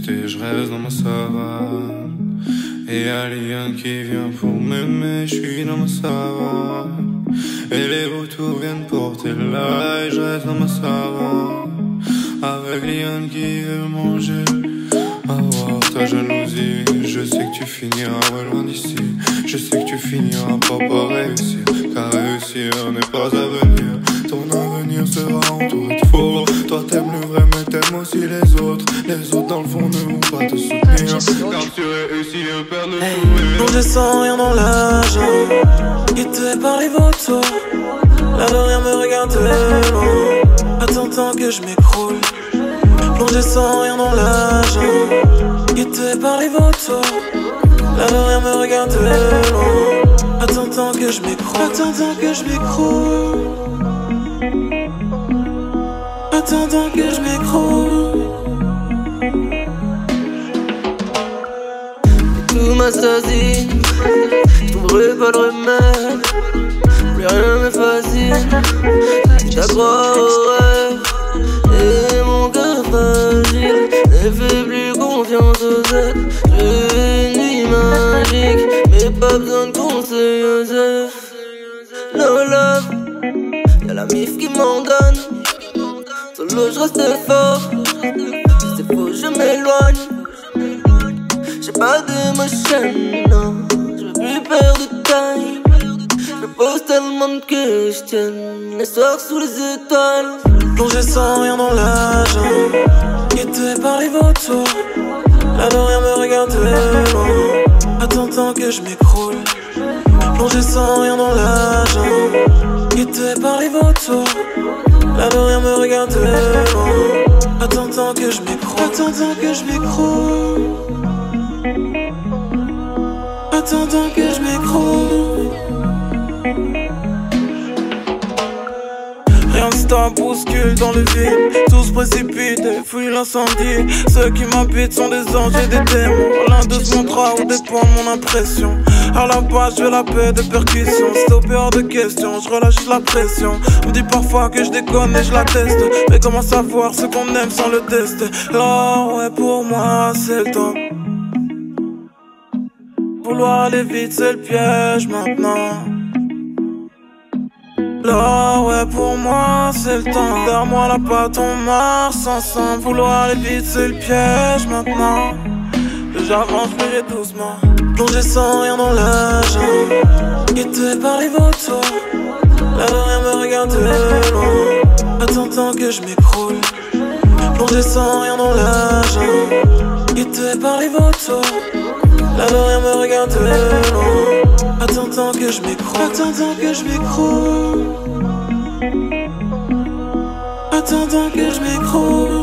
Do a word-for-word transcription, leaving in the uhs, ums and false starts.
et je reste dans ma savane. Et y'a l'Ian qui vient pour m'aimer, je suis dans ma savane. Et les vautours viennent porter là et je reste dans ma savane. Avec l'Ian qui veut manger, avoir ta jalousie. Je sais que tu finiras loin d'ici. Je sais que tu finiras pas par réussir, car réussir n'est pas à venir. Ton avenir sera entouré de faux. Toi t'aimes le vrai mais t'aimes aussi les autres. Les autres dans le fond ne vont pas te soutenir, car tu réussis à perdre le sourire. Plongé sans rien dans l'argent, guetté par les vautours. Là de rien me regarde de loin, attendant que je m'écroule. Plongé sans rien dans l'argent, guetté par les vautours. Là de rien me regarde de loin, attendant que je m'écroule. Attendant que je m'écroule. Attendant que je m'écroule. Tout m'assassine, je trouverai pas de remède. Plus rien n'est facile, si t'accrois au rêve. Et mon cœur fragile ne fait plus confiance aux aides. Je veux une nuit magique, mais pas besoin de conseils Joseph. No love, y'a la mif qui m'en donne. Solo je reste fort, si c'est faux je m'éloigne. J'ai pas d'émotion, non, je veux plus perdre de time. Je me pose tellement de questions, les soirs sous les étoiles. Plongé sans rien dans l'argent, guetté par les vautours. Là de rien me regarde de loin, attendant que je m'écroule. Plongé sans rien dans l'argent, guetté par les vautours. Là de rien me regarde de loin, attendant que je m'écroule. Attendant que je m'écroule. Attendant que je m'écroule. Rien ne stop, bouscule dans le vide. Tout se précipite et fuit l'incendie. Ceux qui m'habitent sont des anges et des démons. L'un d'eux se montrera où dépend mon impression. À la base je veux la paix de percussion. Stopper hors de question, je relâche la pression. On me dit parfois que je déconne et je la teste. Mais comment savoir ce qu'on aime sans le tester? Là ouais pour moi c'est le temps. Vouloir aller vite c'est le piège maintenant. Là ouais pour moi c'est le temps. Serre-moi la patte on marche ensemble. Vouloir aller vite c'est le piège maintenant. J'avance mais j'ai doucement. Plongé sans rien dans l'argent, guetté par les vautours. Là de rien me regarde de loin, attendant que je m'écroule. Plongé sans rien dans l'argent, guetté par les vautours. Là de rien me regarde de loin, attendant que je m'écroule. Attendant que je m'écroule. Attendant que je m'écroule.